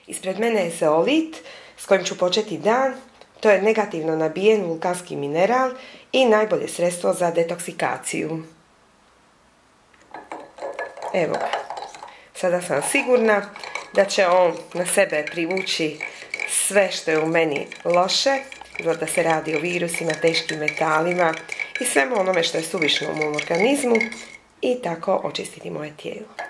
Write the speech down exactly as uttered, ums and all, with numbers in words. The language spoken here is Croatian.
Ispred mene je zeolit s kojim ću početi dan. To je negativno nabijen vulkanski mineral i najbolje sredstvo za detoksikaciju. Evo ga. Sada sam sigurna da će on na sebe privući sve što je u meni loše, da se radi o virusima, teškim metalima i svemu onome što je suvišno u mom organizmu i tako očistiti moje tijelo.